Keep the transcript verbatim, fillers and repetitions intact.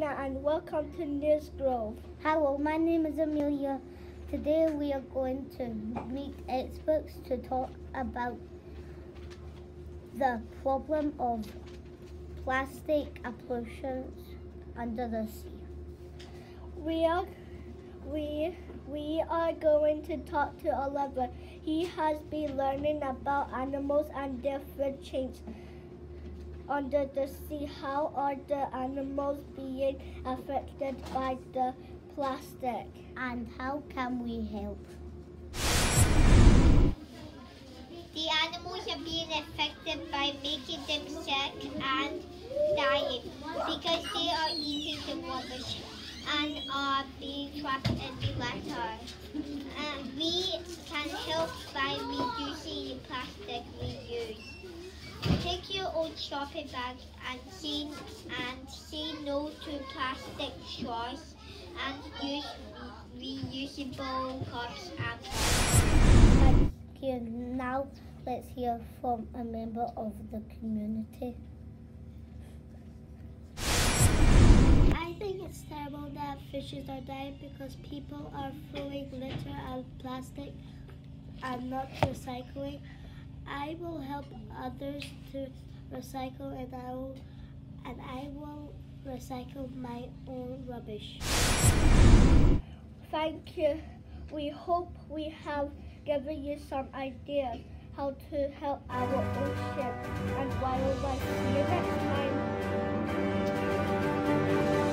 Amelia and welcome to News Grove. Hello, my name is Amelia. Today we are going to meet experts to talk about the problem of plastic pollution under the sea. We are we we are going to talk to Oliver. He has been learning about animals and their food chains under the sea. How are the animals being affected by the plastic? And how can we help? The animals are being affected by making them sick and dying because they are eating the rubbish and are being trapped in the water. Uh, we can help by reducing the plastic we use. Take your old shopping bag and say, and say no to plastic straws and use reusable cups and cups. Thank you. Now let's hear from a member of the community. I think it's terrible that fishes are dying because people are throwing litter and plastic and not recycling. I will help others to recycle and I will, and I will recycle my own rubbish. Thank you. We hope we have given you some ideas how to help our ocean and wildlife. See you next time.